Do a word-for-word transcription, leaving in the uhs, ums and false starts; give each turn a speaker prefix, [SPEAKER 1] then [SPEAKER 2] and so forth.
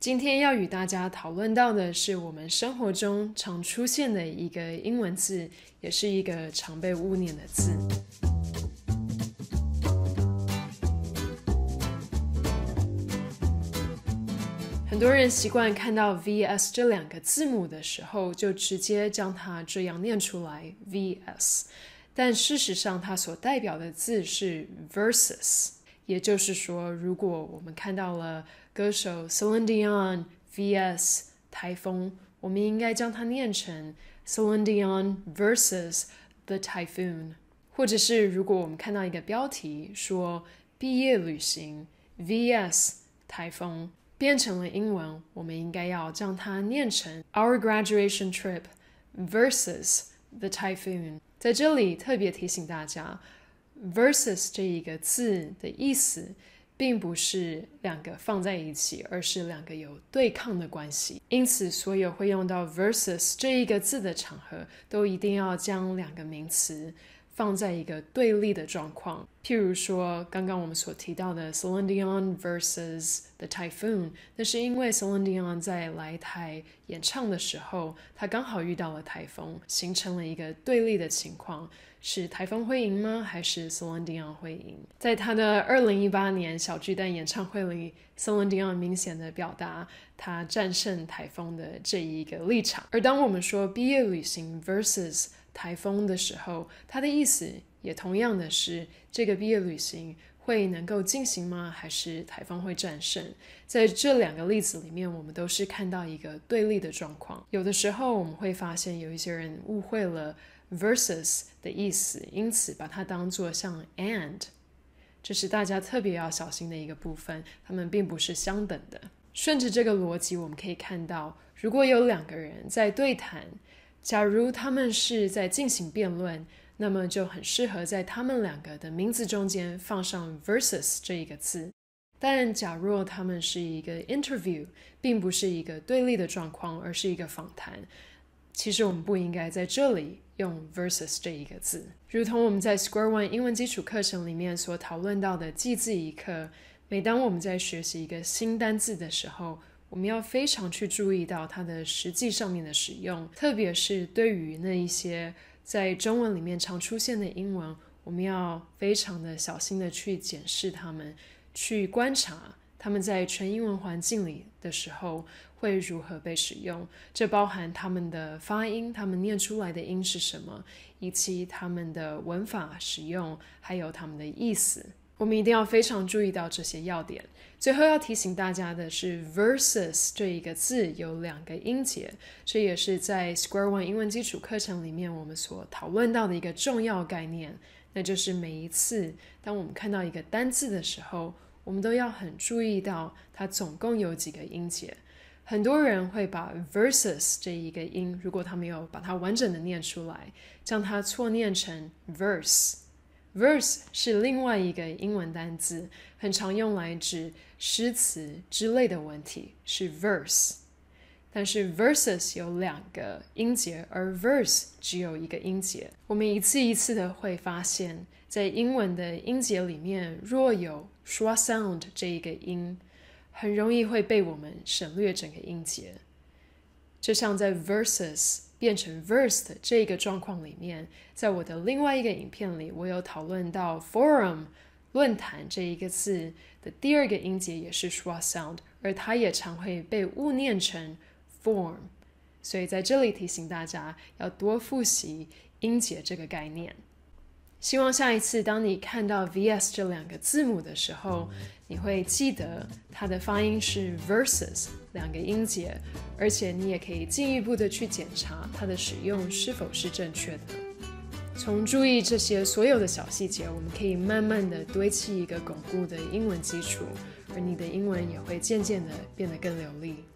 [SPEAKER 1] 今天要与大家讨论到的是我们生活中常出现的一个英文字，也是一个常被误念的字。很多人习惯看到 V S 这两个字母的时候，就直接将它这样念出来 V S， 但事实上它所代表的字是 versus。也就是说，如果我们看到了歌手 Celine Dion V S 台风，我们应该将它念成 Celine Dion versus the typhoon。或者是如果我们看到一个标题说毕业旅行 V S 台风，变成了英文，我们应该要将它念成 Our graduation trip versus the typhoon。在这里特别提醒大家，versus 这一个字的意思并不是两个放在一起，而是两个有对抗的关系。因此所有会用到 versus 这一个字的场合，都一定要将两个名词放在一个对立的状况。譬如说刚刚我们所提到的 Celine Dion versus the typhoon， 那是因为 Celine Dion 在来台演唱的时候，他刚好遇到了台风，形成了一个对立的情况，是台风会赢吗？还是 Celine Dion 会赢？在他的二零一八年小巨蛋演唱会里， Celine Dion 明显的表达他战胜台风的这一个立场。而当我们说毕业旅行 versus 台风的时候，它的意思也同样的是这个毕业旅行会能够进行吗？还是台风会战胜？在这两个例子里面，我们都是看到一个对立的状况。有的时候我们会发现有一些人误会了 versus 的意思，因此把它当作像 and， 这是大家特别要小心的一个部分，它们并不是相等的。顺着这个逻辑，我们可以看到，如果有两个人在对谈，假如他们是在进行辩论，那么就很适合在他们两个的名字中间放上 versus 这一个字。但假若他们是一个 interview， 并不是一个对立的状况，而是一个访谈，其实我们不应该在这里用 versus 这一个字。如同我们在 Square One 英文基础课程里面所讨论到的记字一课，每当我们在学习一个新单字的时候，我们要非常去注意到它的实际上面的使用，特别是对于那一些在中文里面常出现的英文，我们要非常的小心的去检视它们，去观察他们在纯英文环境里的时候会如何被使用。这包含他们的发音，他们念出来的音是什么，以及他们的文法使用，还有他们的意思。我们一定要非常注意到这些要点。最后要提醒大家的是 versus 这一个字有两个音节，这也是在 Square One 英文基础课程里面我们所讨论到的一个重要概念，那就是每一次当我们看到一个单字的时候，我们都要很注意到它总共有几个音节。很多人会把 versus 这一个音，如果他没有把它完整的念出来，将它错念成 verse。verse 是另外一个英文单字，很常用来指诗词之类的文体，是 verse。但是 versus 有两个音节，而 verse 只有一个音节。我们一次一次的会发现，在英文的音节里面，若有 schwa sound 这一个音，很容易会被我们省略整个音节。就像在 versus 变成 verse 的这个状况里面，在我的另外一个影片里，我有讨论到 forum 论坛这一个字的第二个音节也是 schwa sound， 而它也常会被误念成 form。 所以在这里提醒大家要多复习音节这个概念。希望下一次当你看到 V S 这两个字母的时候，你会记得它的发音是 versus 两个音节，而且你也可以进一步的去检查它的使用是否是正确的。从注意这些所有的小细节，我们可以慢慢的堆砌一个巩固的英文基础，而你的英文也会渐渐的变得更流利。